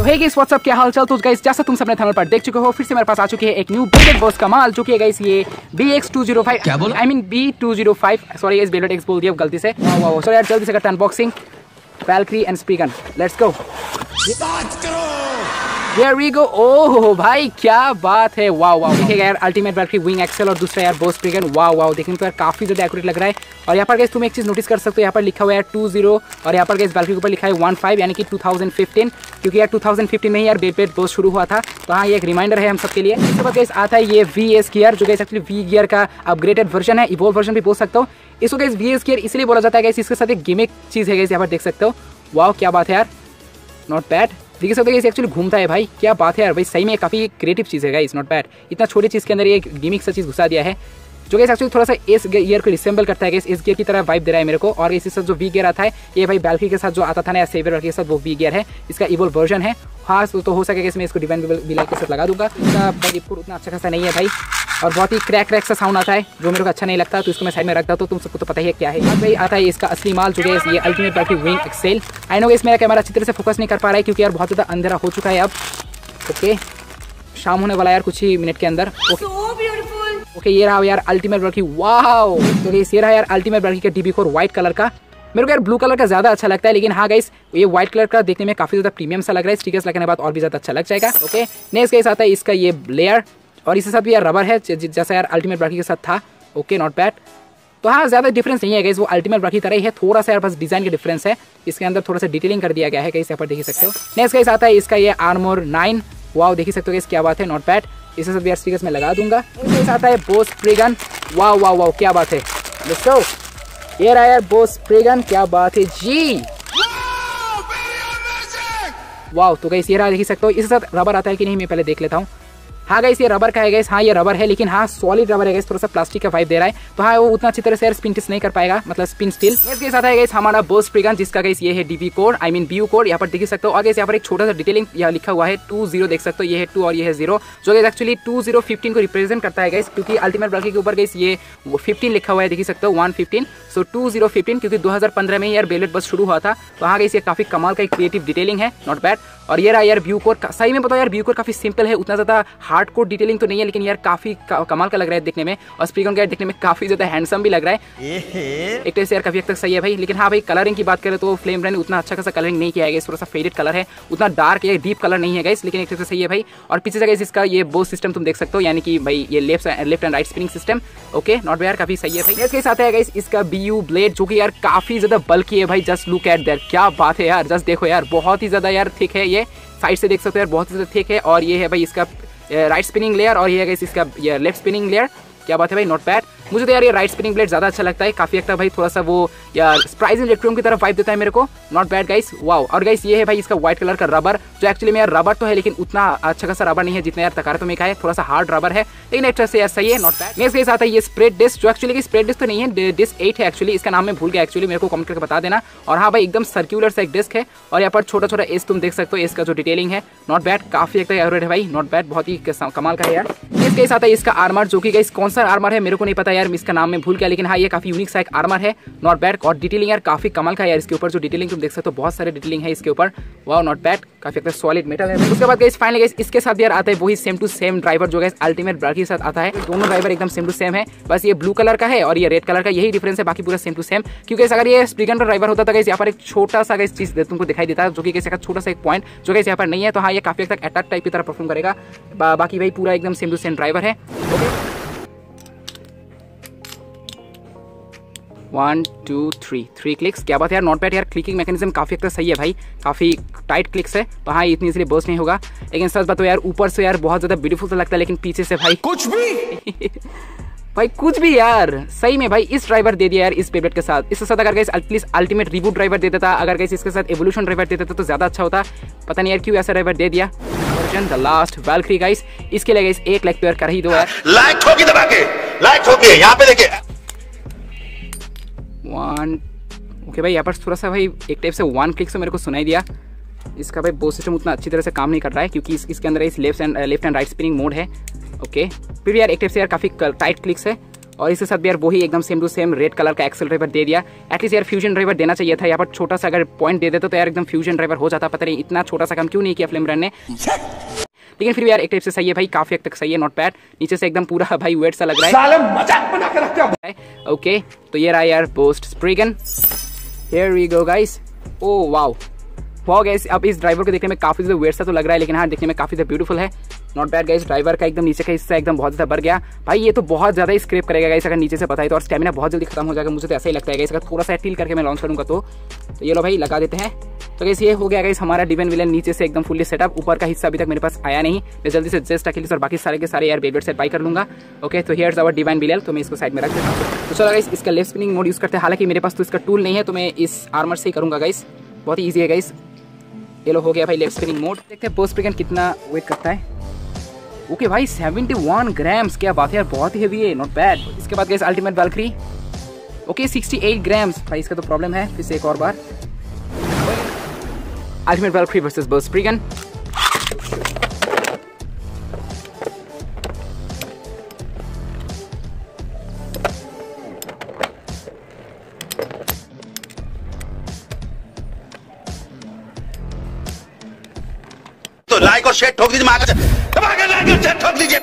तो hey guys what's up, क्या हालचाल। तो गाइस जैसा तुम सबने थंबनेल पर देख चुके हो, फिर से मेरे पास आ चुकी है एक न्यू बेलेट बॉस कमाल, जो कि है गाइस ये BX205, क्या बोला? I mean B205, sorry guys बेलेट एक्स बोल दिया गलती से। वाओ सॉरी यार, जल्दी से करते हैं unboxing. Valkyrie and Spriggan, let's go. Here we go। Oh भाई क्या बात है, वाओ वाओ। देखिएगा यार अल्टीमेट वैल्क्री विंग एक्सेल और दूसरा यार बोस स्पीगन, वाओ वाओ। देखने तो यार काफी ज्यादा एक्यूरेट लग रहा है। और यहाँ पर गाइस तुम एक चीज नोटिस कर सकते हो, यहाँ पर लिखा हुआ है 20 और यहाँ पर गाइस वैल्क्री के ऊपर लिखा है 15, यानी कि 2015, क्योंकि यार 2015 में ही यार बेलेट बोस शुरू हुआ था। तो हाँ, ये एक रिमाइंडर है हम सबके लिए। इसके बाद गाइस आता है ये VS गियर, जो गाइस एक्चुअली V गियर का अपग्रेडेड वर्जन है, इवोल्व वर्जन भी बोल सकते हो। इसको गाइस VS गियर इसलिए बोला जाता है गाइस, इसके साथ एक गिमिक चीज है गाइस, यहाँ पर देख सकते हो। वाओ क्या बात है यार, नॉट बैड। देख सकते हो कि एक्चुअली घूमता है भाई, क्या बात है यार भाई, सही में काफी क्रिएटिव चीज है गाइस, नॉट बैड। इतना छोटी चीज के अंदर ये गिमिक सा चीज घुसा दिया है, जो गाइस एक्चुअली थोड़ा सा इस गियर को रिसेंबल करता है गाइस, इस गियर की तरह वाइब दे रहा है मेरे को। और इसके साथ जो V गियर आता है, ये भाई वैल्क्री के साथ जो आता था ना, या सेवियर के साथ, वो V गियर है, इसका इवोल्व वर्जन है। हाँ तो हो सकेगा इसमें इसको डिवाइन विलर के साथ लगा दूंगा। इसका इनपुट उतना अच्छा खासा नहीं है भाई, और बहुत ही क्रैक सा साउंड आता है, जो मेरे को अच्छा नहीं लगता। तो इसको मैं साइड में रखता हूँ, तो तुम सबको तो पता ही है क्या है। अब भाई आता है इसका असली माल, जो है ये ultimate Valkyrie wing excel. I know guys मेरा कैमरा अच्छी तरह से फोकस नहीं कर पा रहा है, क्योंकि यार बहुत ज़्यादा अंधेरा हो चुका है अब। ओके, शाम होने वाला यार कुछ ही मिनट के अंदर। ओके ये रहा यार अल्टीमेट वैल्क्री, वाओ। तो ये रहा यार अल्टीमेट वैल्क्री का DB कोर व्हाइट कलर का। मेरे को यार ब्लू कलर का ज्यादा अच्छा लगता है, लेकिन हाँ गाइस ये व्हाइट कलर का देखने में काफी ज्यादा प्रीमियम सा लग रहा है। स्टिकर्स लगने के बाद और भी ज्यादा अच्छा लग जाएगा। ओके नेक्स्ट गाइस आता है इसका ये लेयर, और इसके साथ भी यार रबर है, जैसा यार अल्टीमेट वैल्क्री के साथ था। Okay not bad. तो हाँ ज्यादा डिफरेंस नहीं है गाइस, वो अल्टीमेट वैल्क्री तरह ही है, थोड़ा सा यार बस डिजाइन का डिफरेंस है। इसके अंदर थोड़ा सा डिटेलिंग कर दिया गया है गाइस, यहाँ पर देख सकते हो। नेक्स्ट गाइस आता है इसका ये आर्मोर 9, वाओ देख सकते हो गाइस, क्या बात है, नॉट बैड। इसके साथ यार स्टिकर्स में लगा दूंगा। इसके साथ आता है boost Spriggan, wow wow wow क्या बात है, लेट्स गो। ये रहा यार बोस स्प्रेगन, क्या बात है जी, वाओ। तो गाइस ये रहा, देख सकते हो। इसके साथ रबर आता है कि नहीं, मैं पहले देख लेता हूँ। हाँ गाइस ये रबर का है गाइस, हाँ ये रबर है, लेकिन हाँ सॉलिड रबर है गाइस, थोड़ा सा प्लास्टिक का वाइब दे रहा है। तो हाँ वो उतना अच्छी तरह से यार स्पिन टेस्ट नहीं कर पाएगा, मतलब स्पिन स्टील। इसके साथ है गाइस हमारा बोस स्प्रेगन, जिसका गाइस ये है DB code, I mean BU code, यहाँ पर देख सकते हो। और गाइस यहाँ पर एक छोटा सा डिटेलिंग यहाँ लिखा हुआ है 20, देख सकते हो, ये है 2 और ये है 0, जो गाइस एक्चुअली 2015 को रिप्रेजेंट करता है गाइस, क्योंकि अल्टीमेट वैल्क्री के ऊपर गाइस ये 15 लिखा हुआ है, देख सकते हो 115, सो 2015, क्योंकि 2015 में यार बेलेट बस शुरू हुआ था। तो हाँ गाइस ये काफी कमाल का एक क्रिएटिव डिटेलिंग है, नॉट बैड। और ये रहा यार BU कोड, सही में बताओ यार BU कोड काफी सिंपल है, उतना ज्यादा हार्ड कोड डिटेलिंग तो नहीं है, लेकिन यार काफी कमाल का लग रहा है देखने में। और स्प्रेगन का देखने में काफी ज्यादा हैंडसम भी लग रहा है, एक तरह से यार काफी हद तक सही है भाई। लेकिन हाँ भाई कलरिंग की बात करें तो फ्लेम ब्रांड ने उतना अच्छा खासा कलरिंग नहीं किया है, थोड़ा सा फेडेड कलर है, उतना डार्क या डीप कलर नहीं है गाइस, लेकिन एक तरह से सही है भाई। और पीछे से गाइस इसका ये बोस सिस्टम तुम देख सकते हो, यानी कि भाई ये left and right spinning system. Okay not bad, काफी सही है भाई। इसके साथ है गाइस इसका BU ब्लेड, जो कि यार काफी ज्यादा बल्की है भाई, जस्ट लुक एट दैट, क्या बात है यार, जस्ट देखो यार, बहुत ही ज्यादा यार थिक है, ये साइड से देख सकते हो यार, बहुत ही ज्यादा थिक है। और ये है भाई इसका राइट स्पिनिंग लेयर, और ये है गाइस इसका लेफ्ट स्पिनिंग लेयर, क्या बात है भाई, नॉट बैड। मुझे तो यार ये राइट स्पिनिंग ब्लेड ज्यादा अच्छा लगता है, काफी लगता है भाई, थोड़ा सा वो यार स्प्राइज इलेक्ट्रॉन की तरफ वाइब देता है मेरे को, नॉट बैड गाइस, वाओ। और गाइस ये है भाई इसका व्हाइट कलर का रबर, जो एक्चुअली में यार रबर तो है, लेकिन उतना अच्छा खासा रबर नहीं है जितना यार तकारा में का है, थोड़ा सा हार्ड रबर है, लेकिन एक तरह से यार सही है, नॉट बैड। नेक्स्ट गाइस आता है ये स्प्रेड डिस्क, जो एक्चुअली स्प्रेड डिस्क तो नहीं है, डिस्क 8 है एक्चुअली, इसका नाम मैं भूल गया एक्चुअली, मेरे को कमेंट करके बता देना। और हाँ भाई एकदम सर्क्यूलर सा एक डिस्क है, और यहाँ पर छोटा छोटा एस तुम देख सकते हो, इसका जो डिटेलिंग है, नॉट बैड, काफी एक है भाई, नॉट बैड, बहुत ही कमाल का है यार। इसके साथ है इसका आर्मर, जो कि गाइस कौन सा आर्मर है मेरे को नहीं पता यार, इसका नाम मैं भूल गया, लेकिन हाँ ये काफी यूनिक सा एक आर्मर है, नॉट बैड। और डिटेलिंग यार काफी कमाल का है यार, इसके ऊपर जो डिटेलिंग तुम देख सकते हो, बहुत सारे डिटेलिंग है इसके ऊपर, वाओ नॉट बैड, काफी एक सॉलिड मेटल है। उसके बाद गाइस फाइनली गाइस इसके साथ यार आता है वही सेम टू सेम ड्राइवर, जो गाइस अल्टीमेट वैल्क्री के साथ आता है। दोनों ड्राइवर एकदम सेम टू सेम है, बस ये ब्लू कलर का है और ये रेड कलर का, यही डिफरेंस है, बाकी पूरा सेम टू सेम। क्योंकि अगर ये स्प्रेगन का ड्राइवर होता तो गाइस यहाँ पर एक छोटा सा गाइस चीज तुमको दिखाई देता है, जो कि छोटा सा एक पॉइंट जो गाइस यहाँ पर नहीं है। तो हाँ ये काफी तक अटैक टाइप की तरह परफॉर्म करेगा, बाकी भाई पूरा एकदम सेम टू सेम ड्राइवर है। ओके 1 2 3 क्लिक्स, क्या बात है यार, नॉट बैड यार, क्लिकिंग मैकेनिज्म काफी अच्छा सही है भाई, काफी टाइट क्लिक्स है। तो हाँ इतनी इसलिए बर्स्ट नहीं होगा, लेकिन सच बात तो यार ऊपर से यार बहुत ज्यादा ब्यूटीफुल सा लगता है, लेकिन पीछे से भाई कुछ भी भाई कुछ भी यार, सही में भाई इस ड्राइवर दे दिया यार इस बेलेट के साथ। इसके साथ अगर guys at least ultimate reboot driver दे देता, अगर गाइस इसके साथ एवोल्यूशन ड्राइवर दे देता तो ज्यादा अच्छा होता, पता नहीं यार क्यों ऐसा ड्राइवर दे दिया। द लास्ट वैल्क्री गाइस, इसके लिए गाइस एक लाइक तो यार कर ही दो यार, लाइक ठोकी दबा के, लाइक ठोकी यहाँ पे देखिए 1। ओके भाई यहाँ पर थोड़ा सा भाई एक टाइप से 1 क्लिक से मेरे को सुनाई दिया। इसका भाई बोस सिस्टम उतना अच्छी तरह से काम नहीं कर रहा है, क्योंकि इसके अंदर इस left and right spinning mode है। ओके फिर भी यार एक टाइप से यार काफी टाइट क्लिक्स है। और इसके साथ भी यार वही एकदम same to same red colour का एक्सेल ड्राइवर दे दिया। एटलीस्ट यार फ्यूजन ड्राइवर देना चाहिए था, यहाँ पर छोटा सा अगर पॉइंट दे देते तो यार एकदम फ्यूजन ड्राइवर हो जाता। पता नहीं इतना छोटा सा काम क्यों नहीं किया फ्लेम रन ने, लेकिन फिर भी यार एक टाइप से सही है भाई, काफी हद तक सही है, नॉट बैड। नीचे से एकदम पूरा भाई वेट सा लग रहा है, साले मजाक बना के रखते हो। ओके तो ये रहा यार boost Spriggan, here we go guys. Oh wow wow guys, अब इस ड्राइवर को देखने में काफी ज्यादा वेट सा तो लग रहा है, लेकिन हाँ देखने में काफी ज्यादा ब्यूटीफुल है, नॉट बैड गाइस। ड्राइवर का एकदम नीचे का हिस्सा एकदम बहुत ज्यादा बढ़ गया भाई, ये तो बहुत ज्यादा स्क्रैप करेगा गाइस अगर नीचे से बताए तो, और स्टेमिना बहुत जल्दी खत्म हो जाएगा, मुझे तो ऐसा ही लगता है गाइस। अगर थोड़ा सा टील करके मैं लॉन्च करूंगा तो ये लो भाई लगा देते हैं। तो गाइस ये हो गया गाइस हमारा डिवाइन विलेन नीचे से एकदम फुल्ली सेटअप। ऊपर का हिस्सा अभी तक मेरे पास आया नहीं, मैं जल्दी से जेस्ट अकेली और बाकी सारे के सारे यार बेलवेट सेट बाय कर लूंगा। ओके तो हियर्स आवर डिवाइन विलेन, तो मैं इसको साइड में रख देता हूं। तो चलो गाइस इसका लेफ्ट स्पिनिंग मोड यूज करते हैं, हालांकि मेरे पास तो इसका टूल नहीं है, तो मैं इस आर्मर से ही करूंगा गाइस, बहुत ही ईजी है गाइस। ये लो हो गया भाई लेफ्ट स्पिनिंग मोड। देखते हैं बोस्ट स्प्रीगन कितना वेट करता है। ओके भाई 71 ग्राम्स, क्या बात है यार, बहुत ही हेवी है, नॉट बैड। इसके बाद guys ultimate Valkyrie, okay 68 grams भाई, इसका तो प्रॉब्लम है। फिर से एक और बार ultimate Valkyrie versus boost Spriggan. तो लाइक और शेयर ठोक दीजिए, दबा के लाइक और शेयर ठोक दीजिए।